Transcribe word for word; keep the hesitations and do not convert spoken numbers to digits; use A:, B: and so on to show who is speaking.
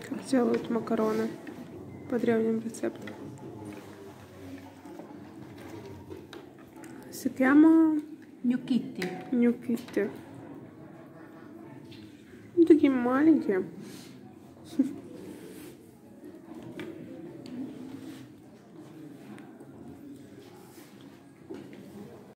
A: Как делают макароны по древним рецептам. Si chiama
B: Gnocchetti.
A: gnocchetti. Такие маленькие.